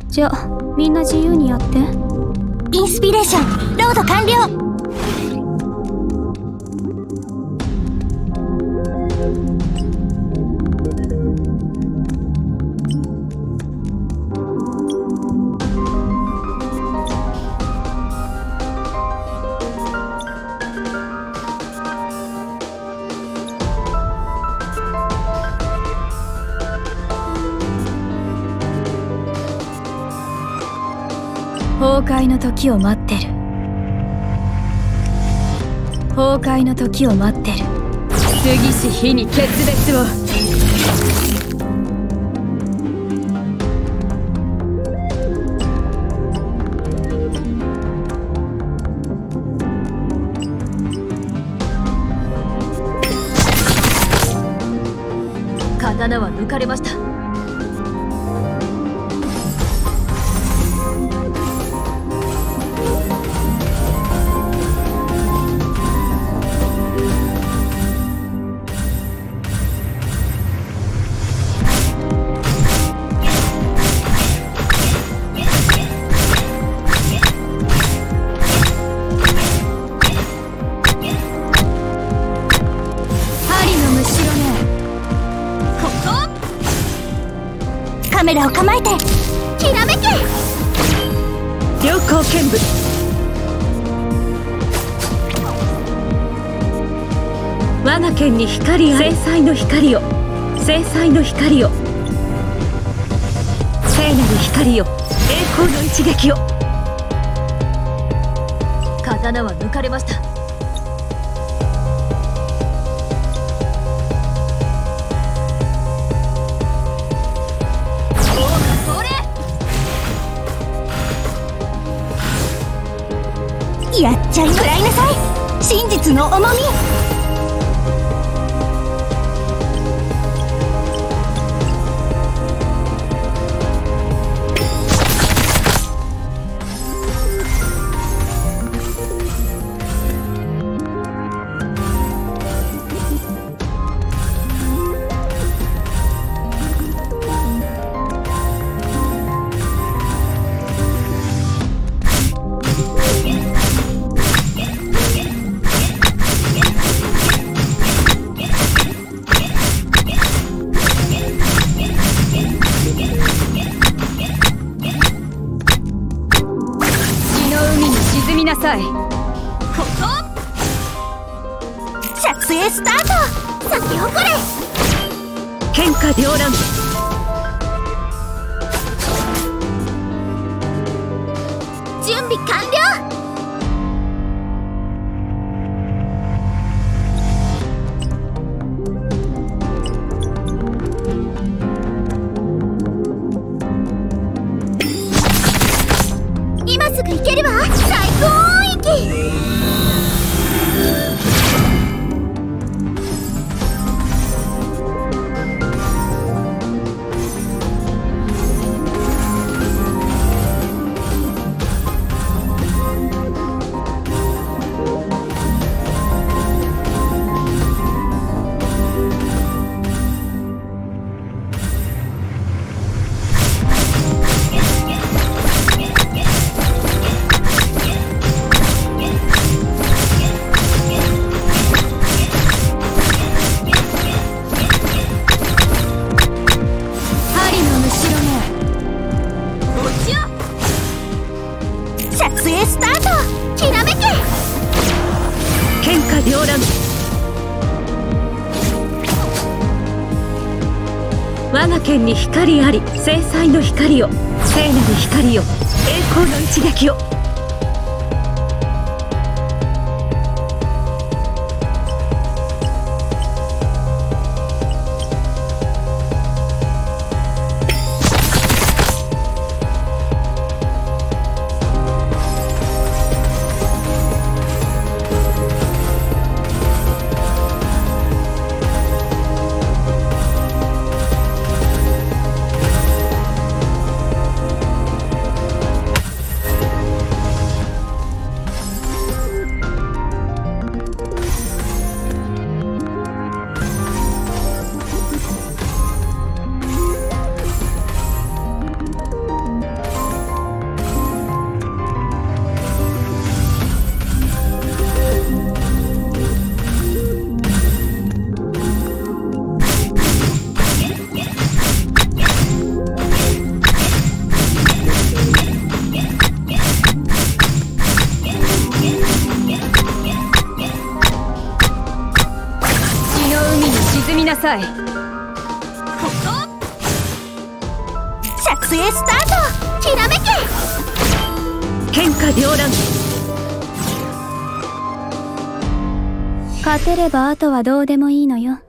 じゃあみんな自由にやって。 インスピレーションロード完了。 崩壊の時を待ってる。崩壊の時を待ってる。過ぎし日に決別を。刀は抜かれました。 カメラを構えてきらめけ。 良好剣舞。我が剣に光あれ。制裁の光よ、制裁の光よ、聖なる光よ、栄光の一撃よ。刀は抜かれました。 やっちゃい食らいなさい。真実の重み。沈みなさい。ここ撮影スタート。咲き誇れ。 剣下両乱。 準備完了。今すぐ行けるわ。最高音域。撮影スタート。きらめけ。 剣下両乱。我が剣に光あり。制裁の光よ、聖なる光よ、栄光の一撃よ。 なさい。 着生スタート。ひらめけ。 天下両乱。 勝てればあとはどうでもいいのよ。